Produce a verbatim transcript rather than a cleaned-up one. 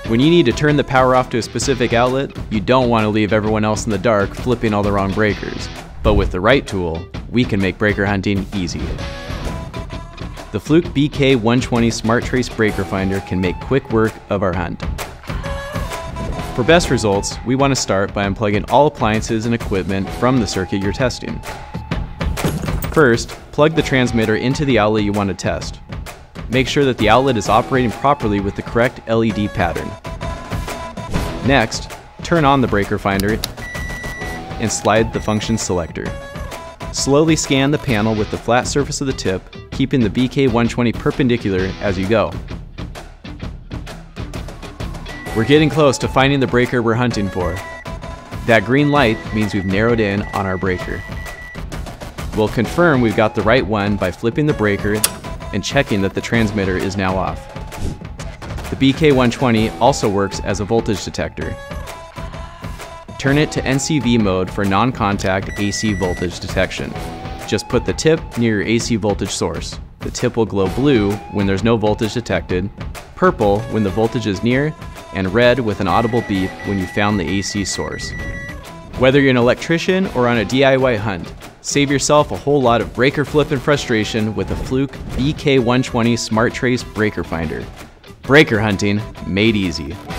When you need to turn the power off to a specific outlet, you don't want to leave everyone else in the dark flipping all the wrong breakers. But with the right tool, we can make breaker hunting easy. The Fluke B K one twenty SmartTrace breaker finder can make quick work of our hunt. For best results, we want to start by unplugging all appliances and equipment from the circuit you're testing. First, plug the transmitter into the outlet you want to test. Make sure that the outlet is operating properly with the correct L E D pattern. Next, turn on the breaker finder and slide the function selector. Slowly scan the panel with the flat surface of the tip, keeping the B K one twenty perpendicular as you go. We're getting close to finding the breaker we're hunting for. That green light means we've narrowed in on our breaker. We'll confirm we've got the right one by flipping the breaker and checking that the transmitter is now off. The B K one twenty also works as a voltage detector. Turn it to N C V mode for non-contact A C voltage detection. Just put the tip near your A C voltage source. The tip will glow blue when there's no voltage detected, purple when the voltage is near, and red with an audible beep when you found the A C source. Whether you're an electrician or on a D I Y hunt, save yourself a whole lot of breaker flip and frustration with the Fluke B K one twenty SmartTrace breaker finder. Breaker hunting made easy.